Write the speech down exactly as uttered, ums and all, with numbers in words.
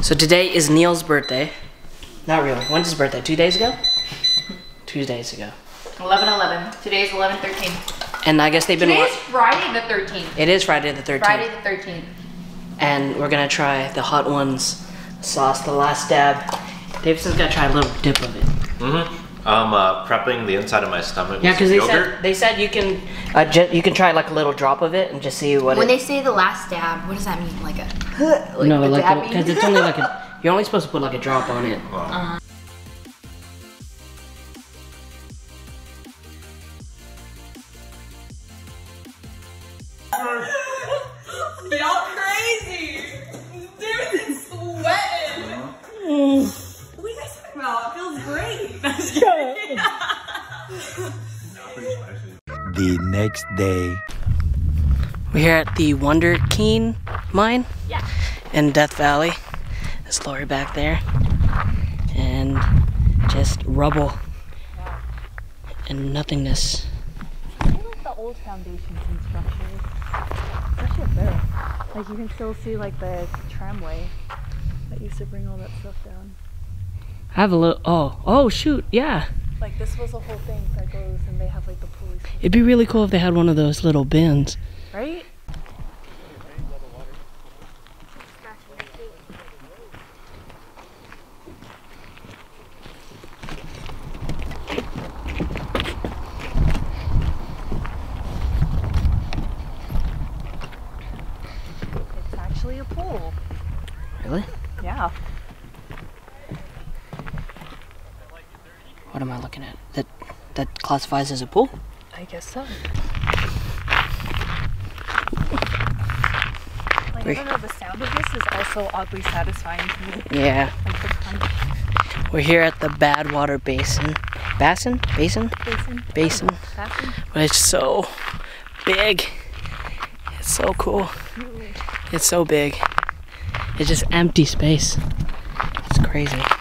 So today is Neil's birthday. Not really. When's his birthday? Two days ago? Two days ago. eleven eleven. Today's eleven thirteen. And I guess they've been. Today's Friday the thirteenth. It is Friday the thirteenth. Friday the thirteenth. And we're gonna try the Hot Ones sauce, the last dab. Davidson's gonna try a little dip of it. Mm-hmm. I'm uh, prepping the inside of my stomach. Yeah, because they yogurt. said they said you can uh, you can try like a little drop of it and just see what. When it, they say the last dab, what does that mean? Like a like no, like dabbing? because it's only like a. You're only supposed to put like a drop on it. Wow. Uh-huh. Y'all crazy! Dude, it's sweating! Mm. What are you guys talking about? It feels great! The next day. We're here at the Wonder Keen mine. Yeah. In Death Valley. There's Lori back there. And just rubble. Wow. And nothingness. I feel like the old foundations and structures. Especially up there. Like you can still see like the tramway that used to bring all that stuff down. I have a little, oh, oh shoot, yeah. Like this was a whole thing that goes and they have like the police. It'd be really cool if they had one of those little bins. Right? It's actually a pool. Really? Yeah. What am I looking at? That that classifies as a pool? I guess so. Like, I don't know, the sound of this is also oddly satisfying to me. Yeah. Like the crunch. We're here at the Badwater Basin. Basin? Basin? Basin. Basin. Basin. But it's so big. It's so cool. It's so big. It's just empty space. It's crazy.